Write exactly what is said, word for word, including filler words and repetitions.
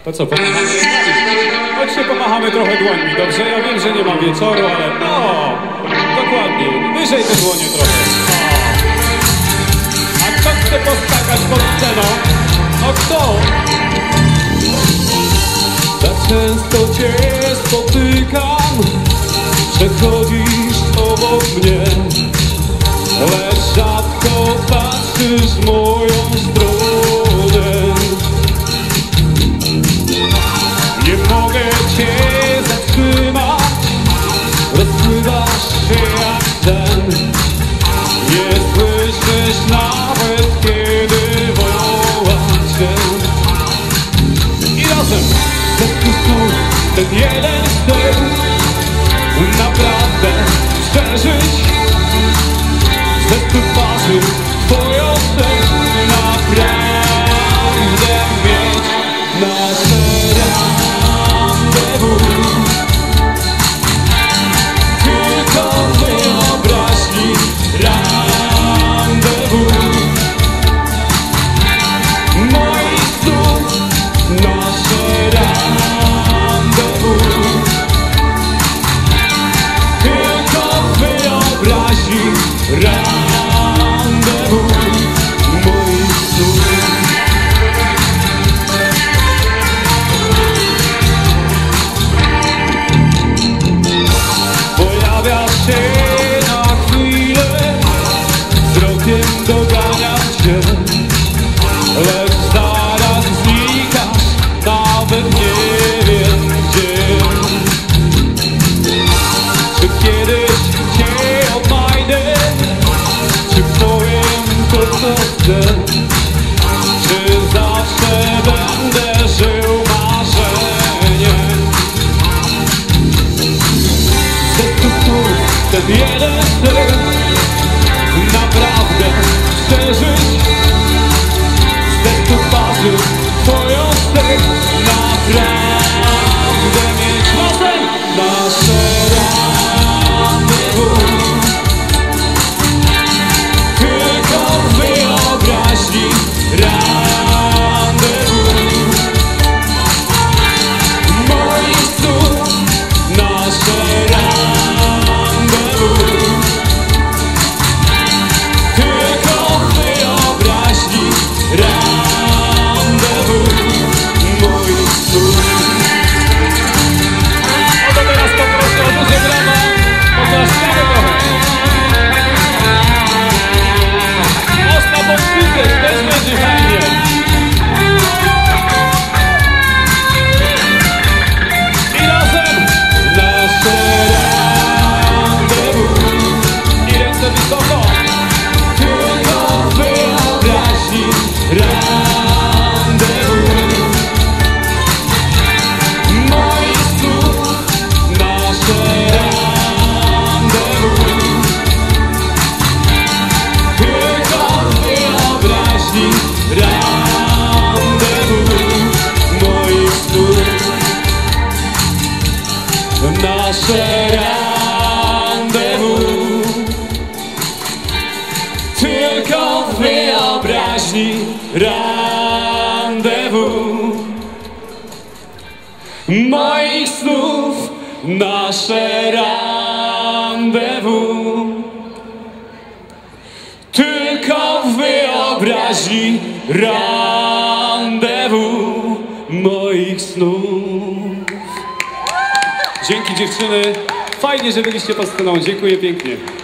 To co, pomachamy? Chodźcie, pomachamy trochę dłońmi, dobrze? Ja wiem, że nie ma wieczoru, ale no, dokładnie, wyżej te dłonie trochę. O. A kto chce poskakać pod sceną? No kto? Tak często cię spotykam, przechodzisz obok mnie, lecz rzadko patrzysz w moją stronę. Nie mogę cię zatrzymać, rozpływasz się jak sen. Nie słyszysz nawet, kiedy wołam cię. I razem ten stół, ten jeden styl, naprawdę przeżyć. Ze twarzy twoją też naprawdę mieć nasze randewu. Tylko wyobraźni randewu. Moich snów nasze randewu. Tylko wyobraźni randewu moich snów. Pojawia się na chwilę, wzrokiem doganiam cię, lecz zaraz znikasz, nawet nie wiem gdzie. Czy kiedyś cię odnajdę? Czy powiem to, co chcę? Czy zawsze będę żył marzeniem? Ze stu ten jeden styl, naprawdę przeżyć. Ze stu twarzy twoją styl, naprawdę mieć razem nasze randewu. Randewu moich snów, nasze randewu. Tylko wyobraźni randewu moich snów. Oto teraz poproszę o duże brawa, pogłaskamy trochę. Można podkrywać, też będzie fajnie. I razem nasze randewu. I ręce wysoko. Tylko wyobraźni randewu. Moich snów nasze randewu. Tylko wyobraźni randewu moich snów. Nasze randewu. Tylko wyobraźni randewu moich snów. Nasze randewu. Tylko wyobraźni randewu moich snów. Dzięki dziewczyny. Fajnie, że byliście pod sceną. Dziękuję pięknie.